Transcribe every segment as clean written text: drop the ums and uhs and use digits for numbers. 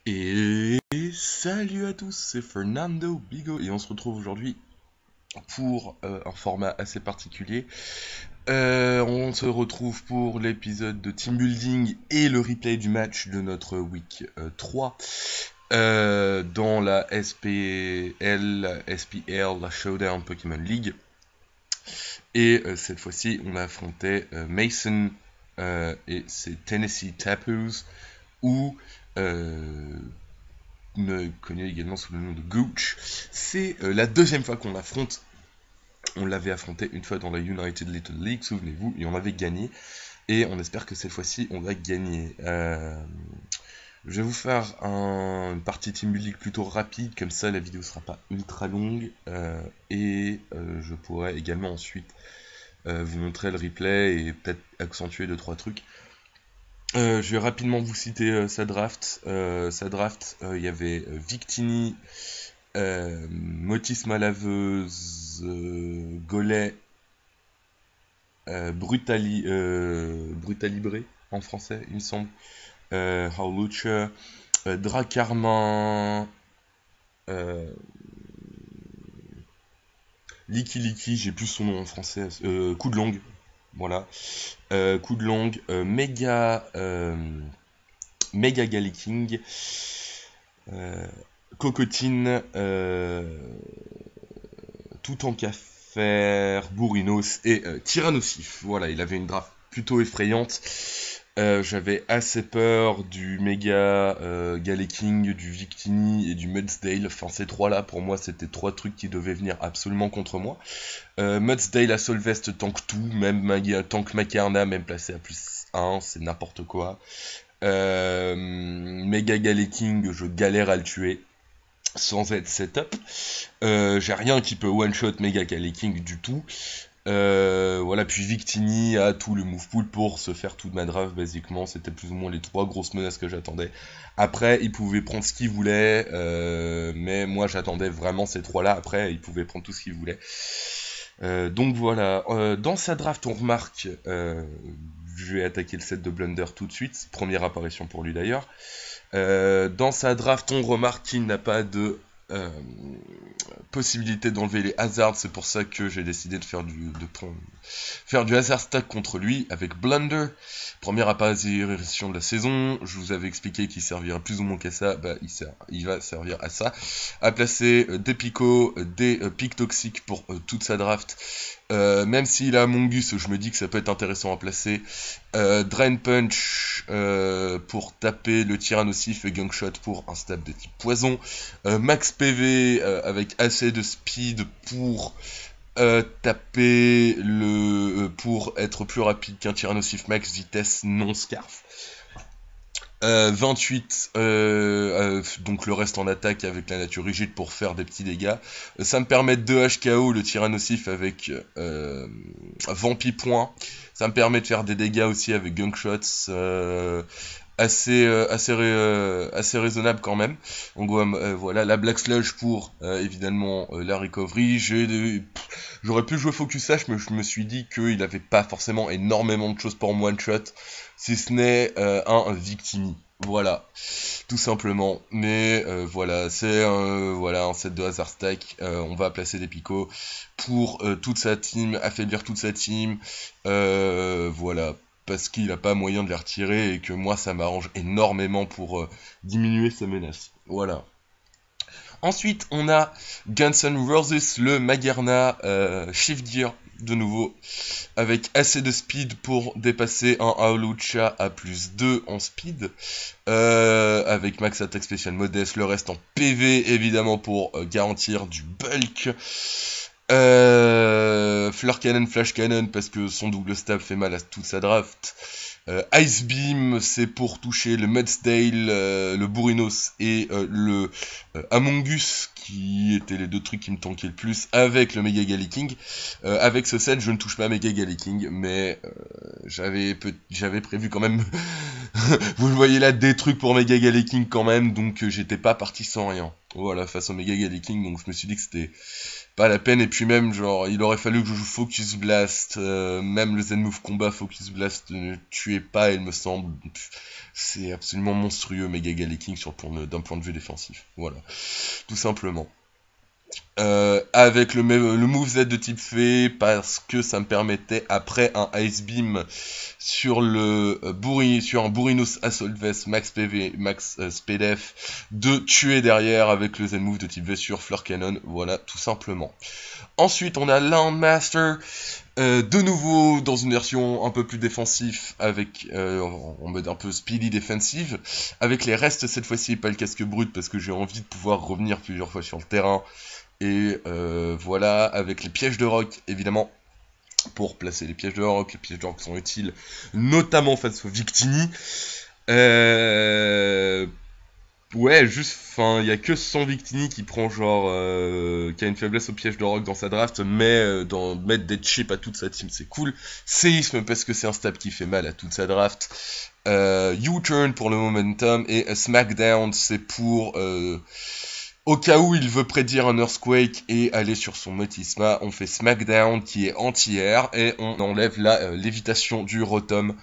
Et salut à tous, c'est Fernando Bigo et on se retrouve aujourd'hui pour un format assez particulier. On se retrouve pour l'épisode de Team Building et le replay du match de notre week 3 dans la SPL, la Showdown Pokémon League. Et cette fois-ci, on a affronté Mason et ses Tennessee Tapoos ou connu également sous le nom de Gooch. C'est la deuxième fois qu'on l'affronte. On l'avait affronté une fois dans la United Little League, souvenez-vous, et on avait gagné. Et on espère que cette fois-ci, on va gagner. Je vais vous faire une partie Team Building plutôt rapide, comme ça la vidéo sera pas ultra longue. Et je pourrai également ensuite vous montrer le replay et peut-être accentuer 2-3 trucs. Je vais rapidement vous citer sa draft. Il y avait Victini, Motis Malaveuse, Gollet, Brutalibré en français, il me semble, Howlucha, Dracarmin, Liki Liki, j'ai plus son nom en français, Coup de Longue. Voilà, coup de longue, méga Galiking, Cocotine, tout en café, Bourrinos et Tyrannosif. Voilà, il avait une draft plutôt effrayante. J'avais assez peur du méga Galeking, du Victini et du Mudsdale. Enfin, ces trois-là, pour moi, c'était trois trucs qui devaient venir absolument contre moi. Mudsdale à Solvest tank tout, même tank Macarna, même placé à plus 1, c'est n'importe quoi. Mega Galeking, je galère à le tuer sans être setup. J'ai rien qui peut one-shot Mega Galeking du tout. Voilà, puis Victini a tout le move pool pour se faire toute ma draft, basiquement. C'était plus ou moins les trois grosses menaces que j'attendais. Après, il pouvait prendre ce qu'il voulait, mais moi j'attendais vraiment ces trois-là. Après, il pouvait prendre tout ce qu'il voulait. Donc voilà, dans sa draft, on remarque, je vais attaquer le set de Blunder tout de suite, première apparition pour lui d'ailleurs. Dans sa draft, on remarque qu'il n'a pas de possibilité d'enlever les hazards, c'est pour ça que j'ai décidé de faire du hazard stack contre lui avec Blunder. Première apparition de la saison, je vous avais expliqué qu'il servira plus ou moins qu'à ça, bah il va servir à ça, à placer des picots, des pics toxiques pour toute sa draft. Même s'il a Mongus, je me dis que ça peut être intéressant à placer. Drain Punch pour taper le Tyrannosif et Gungshot pour un stab de type poison. Max PV avec assez de speed pour taper pour être plus rapide qu'un Tyrannosif max vitesse non scarf. 28, donc le reste en attaque avec la nature rigide pour faire des petits dégâts. Ça me permet de HKO le Tyrannosif avec Vampi Point. Ça me permet de faire des dégâts aussi avec Gunshots. Assez raisonnable quand même. Donc voilà, la Black Sludge pour évidemment la recovery. J'aurais pu jouer Focus Sash, mais je me suis dit qu'il n'avait pas forcément énormément de choses pour one shot, si ce n'est un Victini. Voilà, tout simplement. Mais voilà, c'est un set de hazard stack. On va placer des picots pour toute sa team, affaiblir toute sa team. Voilà, parce qu'il n'a pas moyen de les retirer et que moi ça m'arrange énormément pour diminuer sa menace. Voilà. Ensuite, on a Guns N' Roses, le Magerna Shift Gear, de nouveau, avec assez de speed pour dépasser un Howlucha à plus 2 en speed, avec Max Attack Special Modeste, le reste en PV, évidemment, pour garantir du bulk. Fleur Cannon, Flash Cannon, parce que son double stab fait mal à toute sa draft. Ice Beam, c'est pour toucher le Mudsdale, le Bourrinos et le Amongus, qui étaient les deux trucs qui me tankaient le plus, avec le Mega Galiking. Avec ce set, je ne touche pas Mega Galiking, mais j'avais prévu quand même, vous le voyez là, des trucs pour Mega Galiking quand même, donc j'étais pas parti sans rien. Voilà, face au Mega Galiking, donc je me suis dit que c'était pas la peine. Et puis même, genre, il aurait fallu que je joue Focus Blast, même le Zenmove Combat Focus Blast ne tuait pas, il me semble. C'est absolument monstrueux, Mega Galaking, d'un point de vue défensif. Voilà, tout simplement. Avec le moveset de type fée, parce que ça me permettait, après un Ice Beam sur un Bourrinos Assault Vest Max PV, Max SPDF, de tuer derrière avec le Zen Move de type V sur Fleur Cannon. Voilà, tout simplement. Ensuite, on a Landmaster, de nouveau dans une version un peu plus défensive, avec en mode un peu speedy defensive, avec les restes cette fois-ci, pas le casque brut, parce que j'ai envie de pouvoir revenir plusieurs fois sur le terrain. Et voilà, avec les pièges de rock, évidemment, pour placer les pièges de rock. Les pièges de rock sont utiles, notamment face aux Victini. Ouais, juste, enfin, il y a que son Victini qui prend genre, qui a une faiblesse aux pièges de rock dans sa draft, mais mettre des chips à toute sa team, c'est cool. Séisme, parce que c'est un stab qui fait mal à toute sa draft. U-turn pour le momentum, et Smackdown, c'est pour... au cas où il veut prédire un Earthquake et aller sur son Motisma, on fait Smackdown qui est anti-air et on enlève la lévitation du Rotom.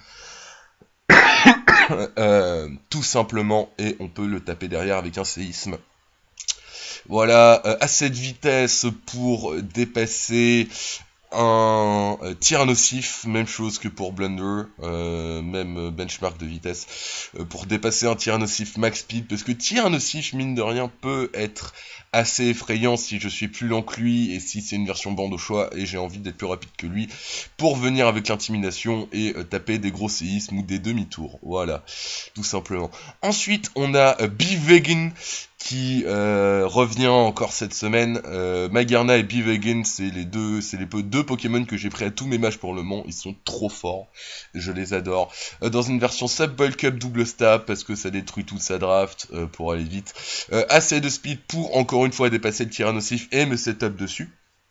Tout simplement, et on peut le taper derrière avec un séisme. Voilà, assez de vitesse pour dépasser un Tyrannosif, même chose que pour Blunder, même benchmark de vitesse, pour dépasser un Tyrannosif max speed, parce que Tyrannosif, mine de rien, peut être assez effrayant si je suis plus lent que lui, et si c'est une version bande au choix, et j'ai envie d'être plus rapide que lui, pour venir avec l'intimidation et taper des gros séismes ou des demi-tours, voilà, tout simplement. Ensuite, on a Bevegan, qui revient encore cette semaine. Magarna et Bevegan, c'est les deux Pokémon que j'ai pris à tous mes matchs pour le moment. Ils sont trop forts, je les adore. Dans une version Sub Bulk Up double stab, parce que ça détruit toute sa draft, pour aller vite. Assez de speed pour encore une fois dépasser le Tyrannosif et me setup dessus.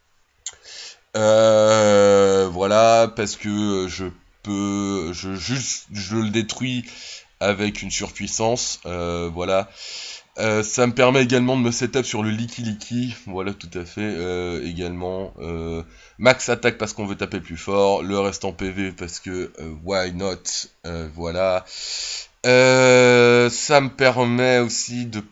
Voilà, parce que je le détruis avec une surpuissance, voilà. Ça me permet également de me setup sur le Licky, voilà, tout à fait, également, max attaque parce qu'on veut taper plus fort, le reste en PV parce que, why not, voilà, ça me permet aussi de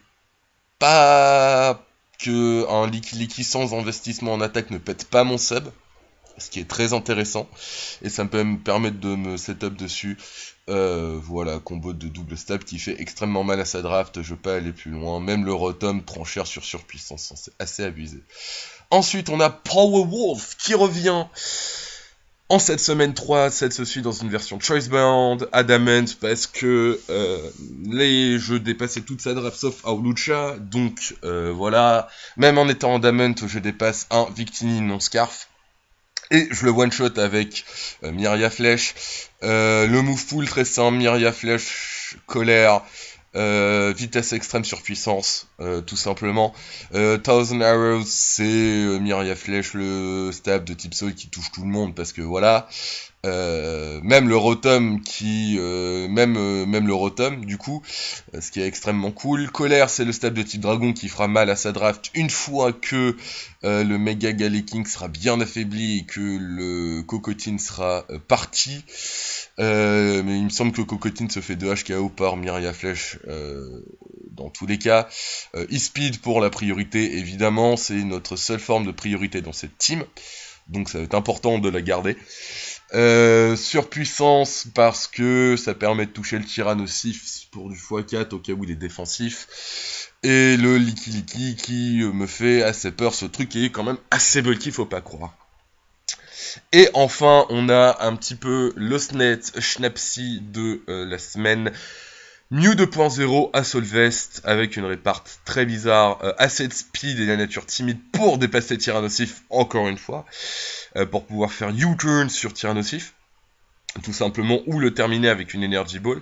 pas que un Licky sans investissement en attaque ne pète pas mon sub, ce qui est très intéressant, et ça peut me permettre de me setup dessus. Voilà, combo de double stab qui fait extrêmement mal à sa draft, je veux pas aller plus loin, même le Rotom prend cher sur surpuissance, c'est assez abusé. Ensuite, on a Powerwolf qui revient en cette semaine 3, cette se suit dans une version Choicebound, Adamant, parce que les jeux dépassaient toute sa draft sauf Aulucha, donc voilà, même en étant Adamant, je dépasse un Victini non Scarf. Et je le one-shot avec Myria Flèche, le move full très simple, Myria Flèche, colère, vitesse extrême sur puissance, tout simplement. Thousand Arrows, c'est Myria Flèche, le stab de type Soul qui touche tout le monde, parce que voilà. Même le Rotom même le Rotom du coup, ce qui est extrêmement cool. Colère, c'est le stab de type dragon qui fera mal à sa draft une fois que le Mega Galaking sera bien affaibli et que le Cocotine sera parti. Mais il me semble que le Cocotine se fait 2 HKO par Myria Flèche dans tous les cas. E-Speed pour la priorité, évidemment, c'est notre seule forme de priorité dans cette team, donc ça va être important de la garder. Surpuissance parce que ça permet de toucher le Tyrannosif pour du x4 au cas où il est défensif. Et le Licky qui me fait assez peur, ce truc qui est quand même assez bulky, faut pas croire. Et enfin, on a un petit peu l'Osnet Schnapsy de la semaine. Mew 2.0 à Solvest avec une répart très bizarre, assez de speed et la nature timide pour dépasser Tyrannosif encore une fois, pour pouvoir faire U-turn sur Tyrannosif, tout simplement, ou le terminer avec une Energy Ball.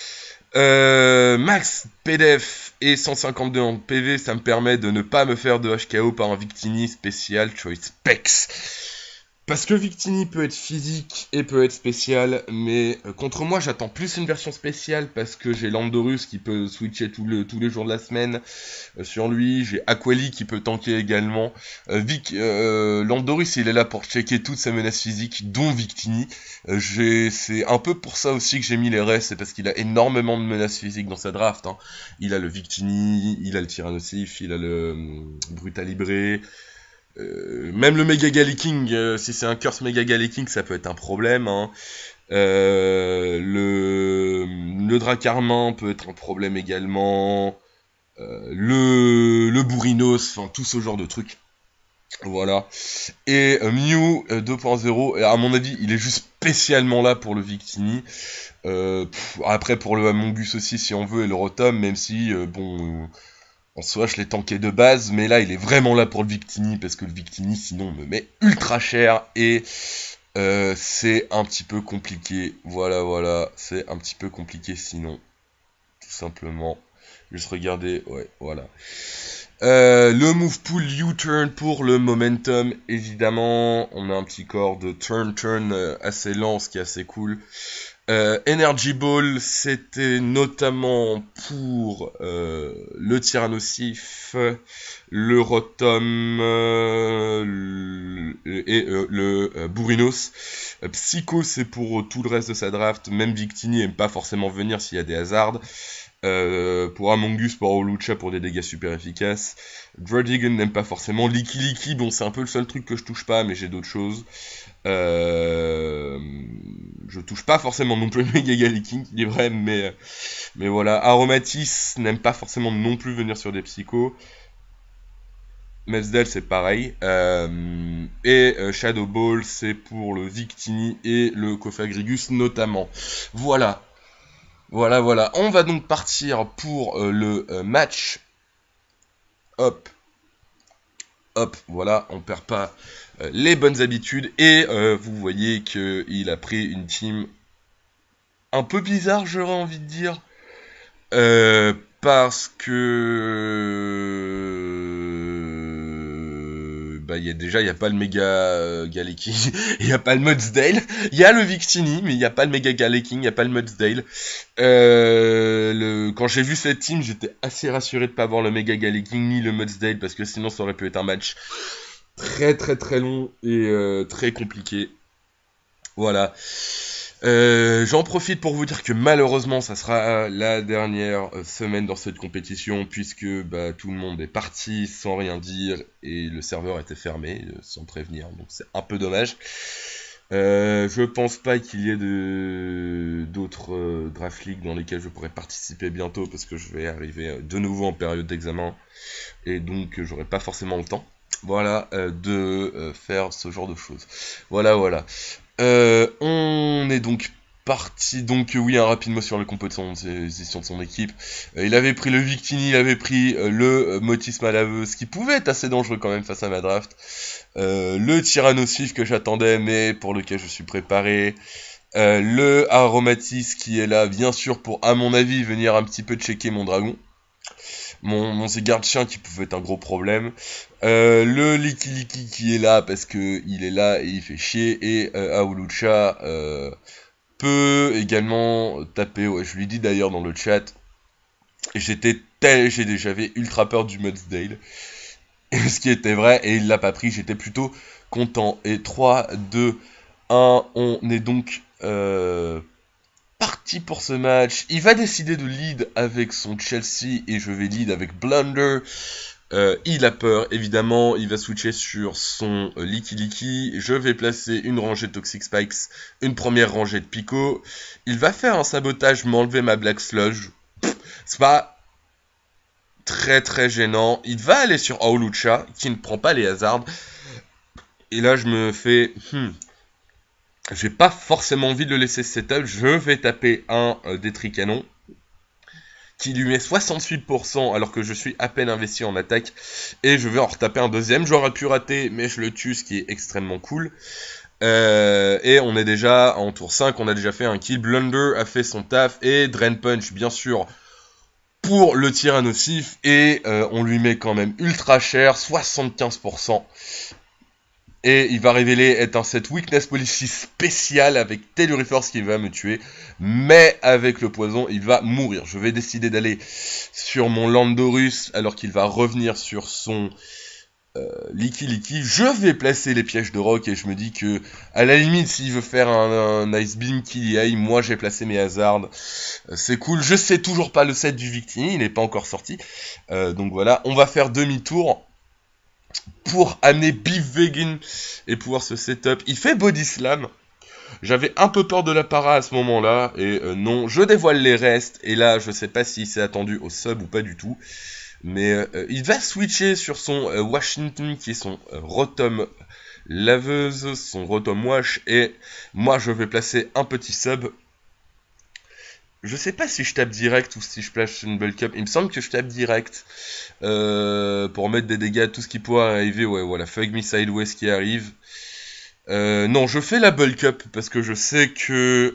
Max PDF et 152 en PV, ça me permet de ne pas me faire de HKO par un Victini spécial Choice Specs. Parce que Victini peut être physique et peut être spécial, mais contre moi j'attends plus une version spéciale parce que j'ai Landorus qui peut switcher tous les jours de la semaine sur lui, j'ai Aquali qui peut tanker également. Landorus il est là pour checker toutes ses menaces physiques, dont Victini. C'est un peu pour ça aussi que j'ai mis les restes, c'est parce qu'il a énormément de menaces physiques dans sa draft. Hein. Il a le Victini, il a le Tyrannosif, il a le Brutalibré. Même le Mega Galaking, si c'est un curse Mega Galaking, ça peut être un problème. Hein. Le Dracarmin peut être un problème également. Le Bourrinos, enfin tout ce genre de trucs. Voilà. Et Mew 2.0, à mon avis, il est juste spécialement là pour le Victini. Après, pour le Amongus aussi, si on veut, et le Rotom, même si, en soi, je l'ai tanké de base, mais là, il est vraiment là pour le Victini, parce que le Victini, sinon, me met ultra cher, et c'est un petit peu compliqué. Voilà, c'est un petit peu compliqué sinon, tout simplement. Juste regarder, ouais, voilà. Le move pool U-turn pour le momentum, évidemment. On a un petit corps de turn assez lent, ce qui est assez cool. Energy Ball, c'était notamment pour le Tyrannosif, le Rotom et le Bourrinos. Psycho, c'est pour tout le reste de sa draft. Même Victini aime pas forcément venir s'il y a des hasards. Pour Amongus, pour Aulucha, pour des dégâts super efficaces. Druddigan n'aime pas forcément. Licky, bon, c'est un peu le seul truc que je touche pas, mais j'ai d'autres choses. Je touche pas forcément non plus le Mega Galaking, il est vrai, mais voilà. Aromatis n'aime pas forcément non plus venir sur des psychos. Mesdel, c'est pareil. Et Shadow Ball, c'est pour le Victini et le Cofagrigus notamment. Voilà. On va donc partir pour le match. Hop, voilà, on perd pas les bonnes habitudes. Et vous voyez qu'il a pris une team un peu bizarre, j'aurais envie de dire. Parce que il y a pas le Mega Galaking, il y a pas le Mudsdale, il y a le Victini, mais il y a pas le Mega Galaking, il y a pas le Mudsdale. Quand j'ai vu cette team, j'étais assez rassuré de pas avoir le Mega Galaking ni le Mudsdale parce que sinon ça aurait pu être un match très long et très compliqué. Voilà. J'en profite pour vous dire que malheureusement ça sera la dernière semaine dans cette compétition puisque tout le monde est parti sans rien dire et le serveur était fermé sans prévenir, donc c'est un peu dommage. Je pense pas qu'il y ait d'autres draft league dans lesquels je pourrais participer bientôt parce que je vais arriver de nouveau en période d'examen et donc j'aurai pas forcément le temps. Voilà, de faire ce genre de choses. Voilà. On est donc parti. Donc oui, un rapide mot sur le composition de son équipe. Il avait pris le Victini, il avait pris le Motis Malaveux, ce qui pouvait être assez dangereux quand même face à ma draft. Le Tyrannosif que j'attendais, mais pour lequel je suis préparé. Le Aromatis qui est là, bien sûr, pour, à mon avis, venir un petit peu checker mon dragon. Mon garde-chien qui pouvait être un gros problème. Le Licky qui est là parce que il est là et il fait chier. Et Aulucha peut également taper. Ouais, je lui dis d'ailleurs dans le chat. J'avais ultra peur du Mudsdale. Ce qui était vrai et il l'a pas pris. J'étais plutôt content. Et 3, 2, 1. On est donc parti pour ce match. Il va décider de lead avec son Chelsea et je vais lead avec Blunder. Il a peur, évidemment. Il va switcher sur son Licky. Je vais placer une rangée de Toxic Spikes, une première rangée de Pico. Il va faire un sabotage, m'enlever ma Black Sludge. C'est pas très gênant. Il va aller sur Aulucha, qui ne prend pas les hasards. Et là, je me fais... J'ai pas forcément envie de le laisser setup. Je vais taper un Détricanon qui lui met 68% alors que je suis à peine investi en attaque. Et je vais en retaper un deuxième. J'aurais pu rater, mais je le tue, ce qui est extrêmement cool. Et on est déjà en tour 5, on a déjà fait un kill. Blunder a fait son taf. Et Drain Punch, bien sûr, pour le Tyrannosif. Et on lui met quand même ultra cher, 75%. Et il va révéler être un set Weakness Policy spécial avec Telluriforce qui va me tuer. Mais avec le poison, il va mourir. Je vais décider d'aller sur mon Landorus alors qu'il va revenir sur son Licky. Je vais placer les pièges de rock et je me dis que, à la limite, s'il veut faire un Ice Beam qu'il y aille, moi j'ai placé mes hasards. C'est cool. Je sais toujours pas le set du Victini, il n'est pas encore sorti. Donc voilà, on va faire demi-tour pour amener Beef Vegan et pouvoir se setup. Il fait Body Slam. J'avais un peu peur de la para à ce moment-là, et non, je dévoile les restes, et là, je sais pas s'il s'est attendu au sub ou pas du tout, mais il va switcher sur son Washington, qui est son Rotom laveuse, son Rotom Wash, et moi, je vais placer un petit sub. Je sais pas si je tape direct ou si je place une bulk up. Il me semble que je tape direct pour mettre des dégâts à tout ce qui pourrait arriver. Ouais, voilà, Fug Me Sideways qui arrive. Non, je fais la bulk up parce que je sais que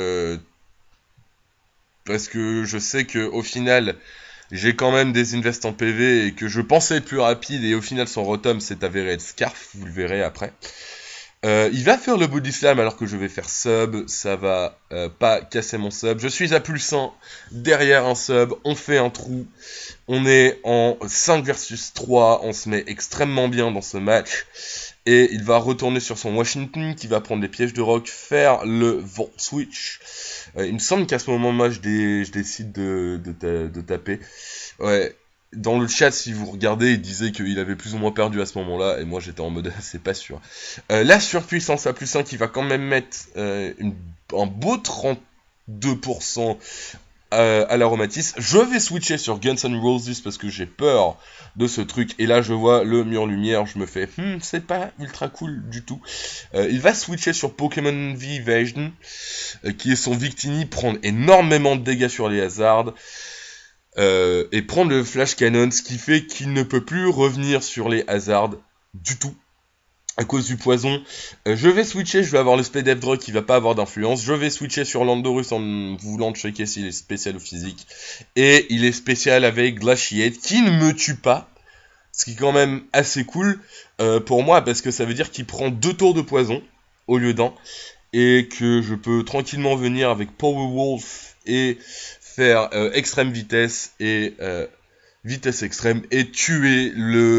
au final j'ai quand même des invests en PV et que je pensais être plus rapide et au final son Rotom s'est avéré être Scarf, vous le verrez après. Il va faire le body slam alors que je vais faire sub, ça va pas casser mon sub. Je suis à plus 1 derrière un sub, on fait un trou, on est en 5 versus 3, on se met extrêmement bien dans ce match. Et il va retourner sur son Washington qui va prendre les pièges de rock, faire le vent switch. Il me semble qu'à ce moment-là, je décide de taper. Ouais. Dans le chat, si vous regardez, il disait qu'il avait plus ou moins perdu à ce moment-là, et moi j'étais en mode, c'est pas sûr. La surpuissance à plus 1 qui va quand même mettre un beau 32% à l'aromatisme. Je vais switcher sur Guns N' Roses parce que j'ai peur de ce truc. Et là, je vois le mur lumière, je me fais, c'est pas ultra cool du tout. Il va switcher sur Pokémon V Evasion, qui est son Victini, prendre énormément de dégâts sur les hazards. Et prendre le Flash Cannon, ce qui fait qu'il ne peut plus revenir sur les hazards du tout. À cause du poison, je vais switcher, je vais avoir le Speed F Drug qui va pas avoir d'influence, je vais switcher sur Landorus en voulant checker s'il est spécial ou physique, et il est spécial avec Glaciate, qui ne me tue pas, ce qui est quand même assez cool pour moi, parce que ça veut dire qu'il prend 2 tours de poison, au lieu d'un, et que je peux tranquillement venir avec Power Wolf, et faire extrême vitesse, et vitesse extrême, et tuer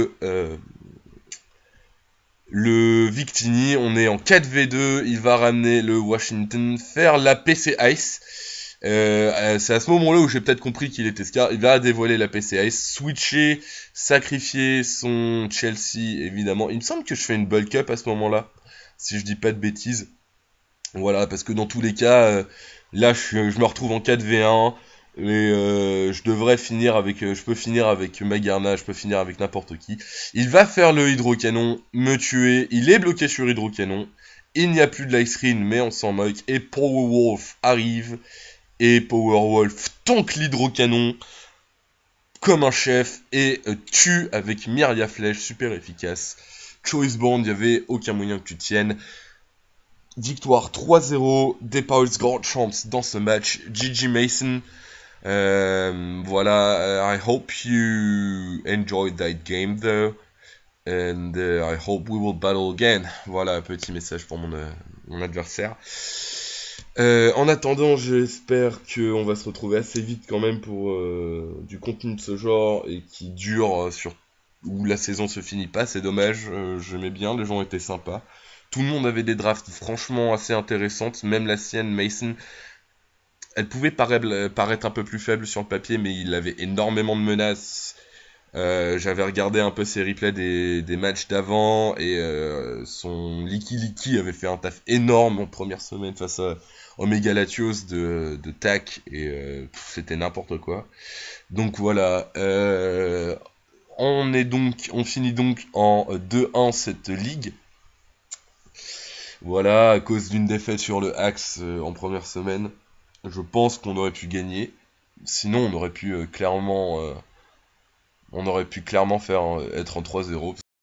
le Victini. On est en 4v2, il va ramener le Washington, faire la PC Ice. C'est à ce moment-là où j'ai peut-être compris qu'il était Scar. Il va dévoiler la PC Ice, switcher, sacrifier son Chelsea, évidemment. Il me semble que je fais une bulk up à ce moment-là, si je dis pas de bêtises. Voilà, parce que dans tous les cas, là je me retrouve en 4v1. Et je devrais finir avec, je peux finir avec Magarna, je peux finir avec n'importe qui. Il va faire le hydrocanon, me tuer, il est bloqué sur hydrocanon. Il n'y a plus de light screen, mais on s'en moque. Et Powerwolf arrive, et Powerwolf tank l'hydrocanon comme un chef, et tue avec Myria Flèche, super efficace. Choice Band, il n'y avait aucun moyen que tu tiennes. Victoire 3-0 des Pirates Grand Champs dans ce match. GG Mason. Voilà, I hope you enjoyed that game though, and I hope we will battle again. Voilà, un petit message pour mon adversaire. En attendant, j'espère qu'on va se retrouver assez vite quand même pour du contenu de ce genre et qui dure où la saison se finit pas. C'est dommage, j'aimais bien, les gens étaient sympas. Tout le monde avait des drafts franchement assez intéressantes, même la sienne, Mason. Elle pouvait paraître un peu plus faible sur le papier, mais il avait énormément de menaces. J'avais regardé un peu ses replays des matchs d'avant, et son Licky avait fait un taf énorme en première semaine face à Omega Latios de TAC, et c'était n'importe quoi. Donc voilà, on finit donc en 2-1 cette ligue. Voilà, à cause d'une défaite sur le Axe en première semaine. Je pense qu'on aurait pu gagner. Sinon, on aurait pu clairement faire être en 3-0.